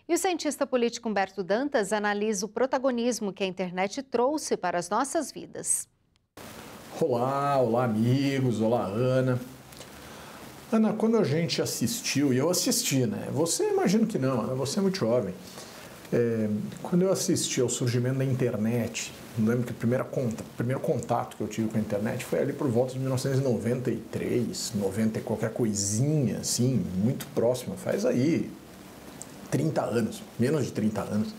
E o cientista político Humberto Dantas analisa o protagonismo que a internet trouxe para as nossas vidas. Olá amigos, olá Ana. Ana, quando a gente assistiu, e eu assisti, né? Você imagino que não, né? Você é muito jovem. Quando eu assisti ao surgimento da internet, eu lembro que o primeiro contato que eu tive com a internet foi ali por volta de 1993, 90 e qualquer coisinha, assim, muito próximo, faz aí 30 anos, menos de 30 anos.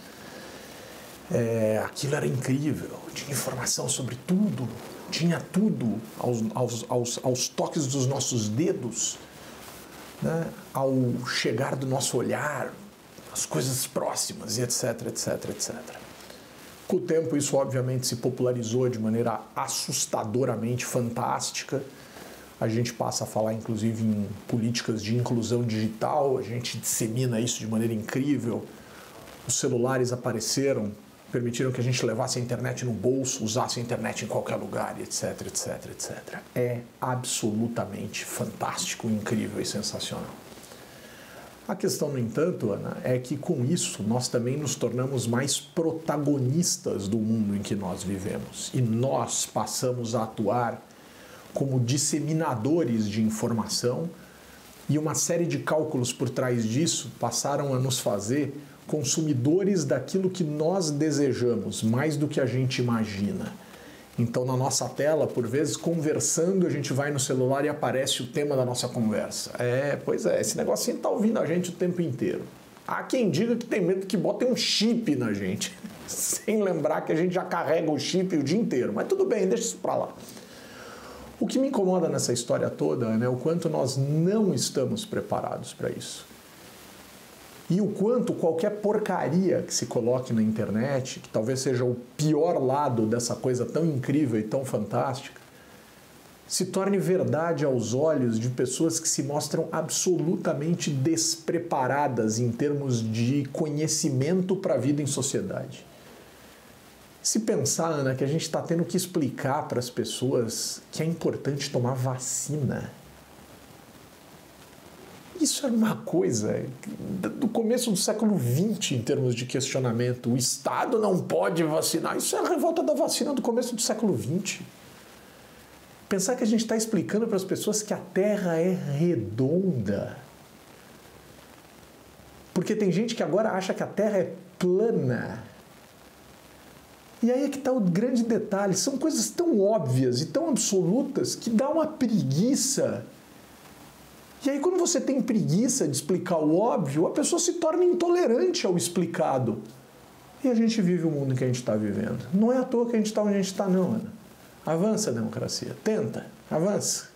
Aquilo era incrível, tinha informação sobre tudo, tinha tudo aos toques dos nossos dedos, né? Ao chegar do nosso olhar, as coisas próximas, e etc, etc, etc. Com o tempo, isso obviamente se popularizou de maneira assustadoramente fantástica. A gente passa a falar, inclusive, em políticas de inclusão digital, a gente dissemina isso de maneira incrível. Os celulares apareceram, permitiram que a gente levasse a internet no bolso, usasse a internet em qualquer lugar, etc, etc, etc. É absolutamente fantástico, incrível e sensacional. A questão, no entanto, Ana, é que com isso nós também nos tornamos mais protagonistas do mundo em que nós vivemos. E nós passamos a atuar como disseminadores de informação e uma série de cálculos por trás disso passaram a nos fazer consumidores daquilo que nós desejamos, mais do que a gente imagina. Então, na nossa tela, por vezes, conversando, a gente vai no celular e aparece o tema da nossa conversa. Pois é, esse negocinho tá ouvindo a gente o tempo inteiro. Há quem diga que tem medo que botem um chip na gente, sem lembrar que a gente já carrega o chip o dia inteiro. Mas tudo bem, deixa isso pra lá. O que me incomoda nessa história toda é o quanto nós não estamos preparados para isso. E o quanto qualquer porcaria que se coloque na internet, que talvez seja o pior lado dessa coisa tão incrível e tão fantástica, se torne verdade aos olhos de pessoas que se mostram absolutamente despreparadas em termos de conhecimento para a vida em sociedade. Se pensar, Ana, que a gente está tendo que explicar para as pessoas que é importante tomar vacina. Isso era uma coisa do começo do século XX em termos de questionamento. O Estado não pode vacinar. Isso é a revolta da vacina do começo do século XX. Pensar que a gente está explicando para as pessoas que a Terra é redonda. Porque tem gente que agora acha que a Terra é plana. E aí é que está o grande detalhe. São coisas tão óbvias e tão absolutas que dá uma preguiça. E aí, quando você tem preguiça de explicar o óbvio, a pessoa se torna intolerante ao explicado. E a gente vive o mundo em que a gente está vivendo. Não é à toa que a gente está onde a gente está, não, Ana. Avança a democracia. Tenta. Avança.